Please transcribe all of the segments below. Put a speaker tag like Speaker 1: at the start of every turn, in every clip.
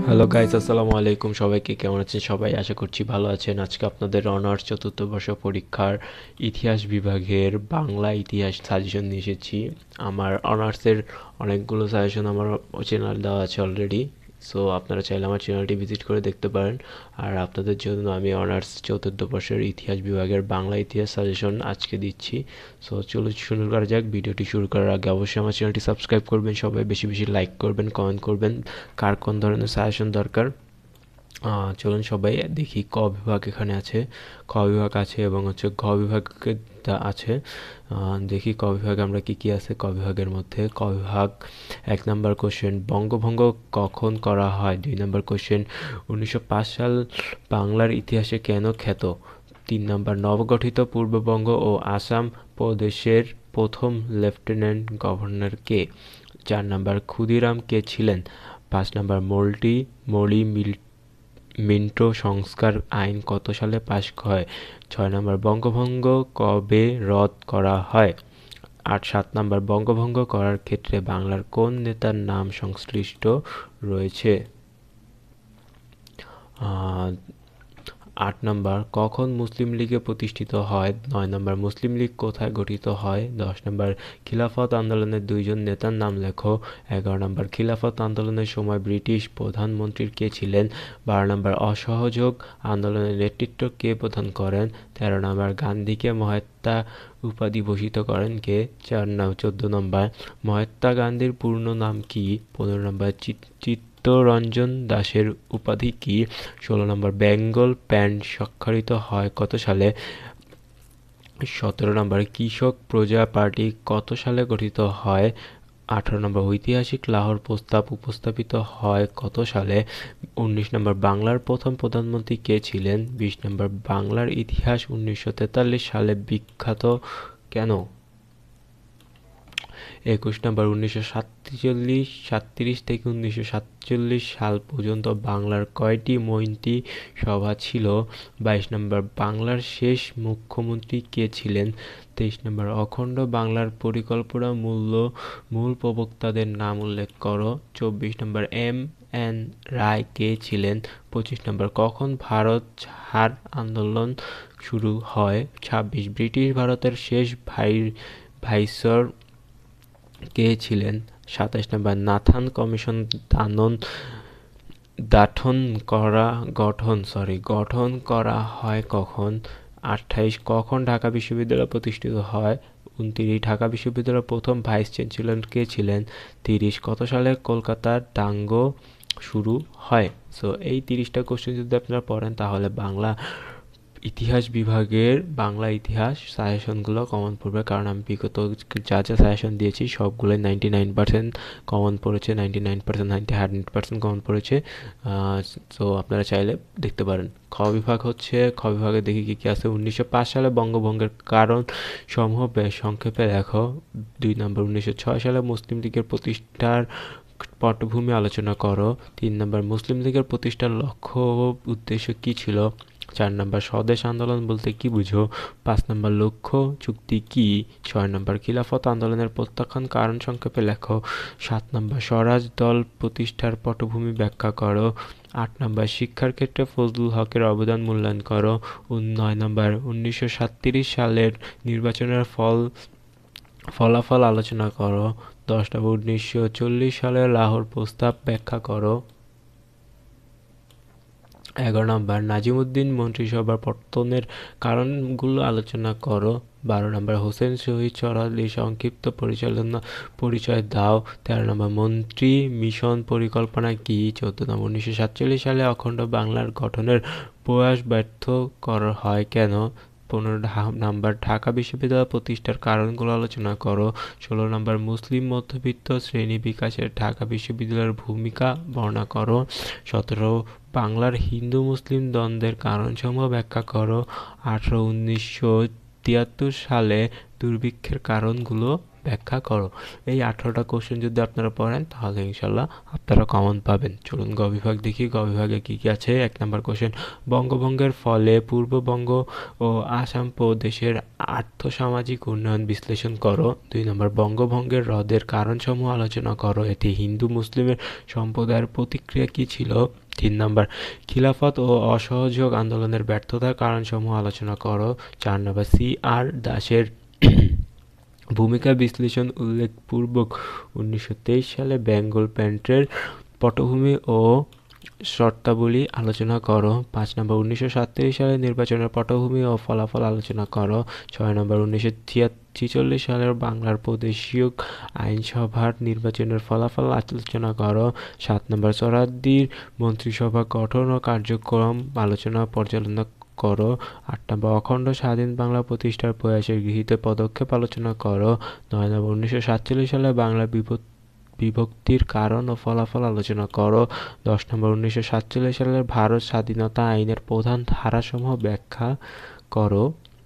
Speaker 1: Hello guys, আসসালামু আলাইকুম। সবাইকে কেমন আছেন? সবাই আশা করছি ভালো আছেন। আজকে আপনাদের অনার্স চতুর্থ বর্ষ পরীক্ষার ইতিহাস বিভাগের বাংলা ইতিহাস সাজেশন নিয়ে এসেছি। আমার অনার্সের অনেকগুলো সাজেশন আমার চ্যানেল দেওয়া আছে অলরেডি, সো আপনারা চাইলে আমার চ্যানেলটি ভিজিট করে দেখতে পারেন। আর আপনাদের জন্য আমি অনার্স চতুর্থ বর্ষের ইতিহাস বিভাগের বাংলা ইতিহাস সাজেশন আজকে দিচ্ছি। সো চলুন শুরু করা যাক। ভিডিওটি শুরু করার আগে অবশ্যই আমার চ্যানেলটি সাবস্ক্রাইব করবেন, সবাই বেশি বেশি লাইক করবেন, কমেন্ট করবেন কার কোন ধরনের সাজেশন দরকার। চলুন সবাই দেখি। ক বিভাগ এখানে আছে, খ বিভাগ আছে এবং হচ্ছে ঘ বিভাগ আছে। দেখি ক বিভাগে আমরা কি কি আছে। ক বিভাগের মধ্যে ক বিভাগ 1 নম্বর কোশ্চেন, বঙ্গভঙ্গ কখন করা হয়? 2 নম্বর কোশ্চেন, 1905 সাল বাংলার ইতিহাসে কেন খ্যাত? 3 নম্বর, নবগঠিত পূর্ববঙ্গ ও আসাম প্রদেশের প্রথম লেফটেন্যান্ট গভর্নর কে? 4 নম্বর, ক্ষুদিরাম কে ছিলেন? 5 নম্বর, মৌলি মিন্টো সংস্কার আইন কত সালে পাশ হয়? 6 নম্বর, বঙ্গভঙ্গ কবে রদ করা হয়? 7 নম্বর, বঙ্গভঙ্গ করার ক্ষেত্রে বাংলার কোন নেতার নাম সংশ্লিষ্ট রয়েছে? 8 নম্বর, কখন মুসলিম লীগ প্রতিষ্ঠিত হয়? 9 নম্বর, মুসলিম লীগ কোথায় গঠিত হয়? 10 নম্বর, খিলাফত আন্দোলনের 2জন নেতার নাম লেখো। 11 নম্বর, খিলাফত আন্দোলনের সময় ব্রিটিশ প্রধানমন্ত্রী কে ছিলেন? 12 নম্বর, অসহযোগ আন্দোলনের নেতৃত্ব কে প্রদান করেন? 13 নম্বর, গান্ধীকে মহাত্মা উপাধি ভূষিত করেন কে? 14 নম্বর, মহাত্মা গান্ধীর পূর্ণ নাম কি? 15 নম্বর, চিত্তরঞ্জন দাশের উপাধি কি? 16 নম্বর, বেঙ্গল প্যান্ট স্বাক্ষরিত হয় কত সালে? 17 নম্বর, কৃষক প্রজা পার্টি কত সালে গঠিত হয়? 18 নম্বর, ঐতিহাসিক লাহোর প্রস্তাব উপস্থাপিত হয় কত সালে? 19 নম্বর, বাংলার প্রথম প্রধানমন্ত্রী কে ছিলেন? 20 নম্বর, বাংলার ইতিহাস 1943 সালে বিখ্যাত কেন? 21 নম্বর, 1937 থেকে 1947 সাল পর্যন্ত বাংলার কয়টি মন্ত্রী সভা ছিল? 22 নম্বর, বাংলার শেষ মুখ্যমন্ত্রী কে ছিলেন? 23 নম্বর, অখণ্ড বাংলার পরিকল্পনা মূল প্রবক্তাদের নাম উল্লেখ করো। 24 নম্বর, এম.এন. রায় কে ছিলেন? 25 নম্বর, কখন ভারত ছাড় আন্দোলন শুরু হয়? 26, ব্রিটিশ ভারতের শেষ ভাইসরয় কে ছিলেন? 27 নম্বর, নাথান কমিশন গঠন করা হয় কখন? 28, কখন ঢাকা বিশ্ববিদ্যালয় প্রতিষ্ঠিত হয়? 29, ঢাকা বিশ্ববিদ্যালয়ের প্রথম ভাইস চ্যান্সেলর কে ছিলেন? 30, কত সালে কলকাতার দাঙ্গা শুরু হয়? সো এই 30টা কোশ্চেন যদি আপনারা পড়েন তাহলে বাংলা ইতিহাস বিভাগের বাংলা ইতিহাস সাজেশনগুলো কমন পড়বে। কারণ আমি বিগত যা যা সাজেশন দিয়েছি সবগুলোই 99% কমন পড়েছে, 99% 100% কমন পড়েছে। সো আপনারা চাইলে দেখতে পারেন। খ বিভাগ হচ্ছে, খ বিভাগে দেখি কী কী আছে। 1905 সালে বঙ্গভঙ্গের কারণ সমূহ সংক্ষেপে লেখো। 2 নম্বর, 1906 সালে মুসলিম লীগের প্রতিষ্ঠার পটভূমি আলোচনা করো। 3 নম্বর, মুসলিম লীগের প্রতিষ্ঠার লক্ষ্য ও উদ্দেশ্য কী ছিল? 4 নম্বর, স্বদেশ আন্দোলন বলতে কি বুঝো? 5 নম্বর, লক্ষ্য চুক্তি কি? 6 নম্বর, খিলাফত আন্দোলনের প্রত্যাখ্যান কারণ সংক্ষেপে লেখো। 7 নম্বর, স্বরাজ দল প্রতিষ্ঠার পটভূমি ব্যাখ্যা করো। 8 নম্বর, শিক্ষার ক্ষেত্রে ফজলুল হকের অবদান মূল্যায়ন করো। 9 নম্বর, 1937 সালের নির্বাচনের ফলাফল আলোচনা করো। 10 নম্বর, 1940 সালের লাহোর প্রস্তাব ব্যাখ্যা করো। 11 নম্বর, নাজিমুদ্দিন মন্ত্রিসভার পতনের কারণগুলো আলোচনা করো। 12 নম্বর, হোসেন শহীদ সরাসরি সংক্ষিপ্ত পরিচয় দাও। 13 নম্বর, মন্ত্রী মিশন পরিকল্পনা কি? 14 নম্বর, 1947 সালে অখণ্ড বাংলার গঠনের প্রয়াস ব্যর্থ করা হয় কেন? 15 নম্বর, ঢাকা বিশ্ববিদ্যালয় প্রতিষ্ঠার কারণগুলো আলোচনা করো। 16 নম্বর, মুসলিম মধ্যবিত্ত শ্রেণী বিকাশে ঢাকা বিশ্ববিদ্যালয়ের ভূমিকা বর্ণনা করো। 17, বাংলার হিন্দু মুসলিম দ্বন্দ্বের কারণসমূহ ব্যাখ্যা করো। 18, 1973 সালে দুর্ভিক্ষের কারণগুলো ব্যাখ্যা করো। এই 18টা কোশ্চেন যদি আপনারা পড়েন তাহলে ইনশাল্লাহ আপনারা কমন পাবেন। চলুন গ বিভাগ দেখি। গ বিভাগে কি কি আছে। 1 নম্বর কোশ্চেন, বঙ্গভঙ্গের ফলে পূর্ববঙ্গ ও আসাম প্রদেশের আর্থসামাজিক উন্নয়ন বিশ্লেষণ করো। 2 নম্বর, বঙ্গভঙ্গের হ্রদের কারণসমূহ আলোচনা করো, এতে হিন্দু মুসলিমের সম্প্রদায়ের প্রতিক্রিয়া কি ছিল। 3 নম্বর, খিলাফত ও অসহযোগ আন্দোলনের ব্যর্থতার কারণসমূহ আলোচনা করো। 4 নম্বর, সি আর দাসের ভূমিকা বিশ্লেষণ উল্লেখপূর্বক 1923 সালে বেঙ্গল প্যান্টের পটভূমি ও শর্তাবলী আলোচনা করো। 5 নম্বর, 1947 সালে নির্বাচনের পটভূমি ও ফলাফল আলোচনা করো। 6 নম্বর, 1946 সালের বাংলার প্রাদেশিক আইনসভার নির্বাচনের ফলাফল আলোচনা করো। 7 নম্বর, সোহরাওয়ার্দীর মন্ত্রিসভা গঠন ও কার্যক্রম আলোচনা পর্যালোচনা করো। 8 নম্বর, অখণ্ড স্বাধীন বাংলা প্রতিষ্ঠার প্রয়াসে গৃহীত পদক্ষেপ আলোচনা করো। 9 নম্বর, 1947 সালে বাংলা বিভক্তির কারণ ও ফলাফল আলোচনা করো। 10 নম্বর, 1947 সালের ভারত স্বাধীনতা আইনের প্রধান ধারাসমূহ ব্যাখ্যা করো।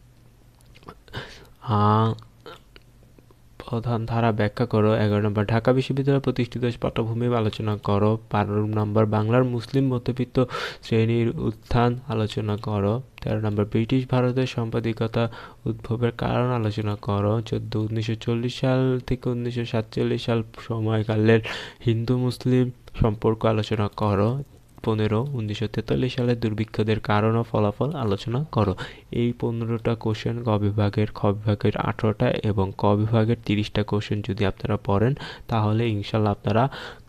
Speaker 1: প্রধান ধারা ব্যাখ্যা করো। 11 নম্বর, ঢাকা বিশ্ববিদ্যালয় প্রতিষ্ঠিত পটভূমি আলোচনা করো। 12 নম্বর, বাংলার মুসলিম মধ্যবিত্ত শ্রেণীর উত্থান আলোচনা করো। 13 নম্বর, ব্রিটিশ ভারতের সাম্প্রদায়িকতা উদ্ভবের কারণ আলোচনা করো। 14, 1940 সাল থেকে 1947 সাল সময়কালের হিন্দু মুসলিম সম্পর্ক আলোচনা করো। 15, 1943 সালের দুর্ভিক্ষদের কারণ ও ফলাফল আলোচনা করো। এই 15টা কোশ্চেন গ বিভাগের, খ বিভাগের 18টা এবং ক বিভাগের 30টা কোশ্চেন যদি আপনারা পড়েন তাহলে ইনশাল্লাহ আপনারা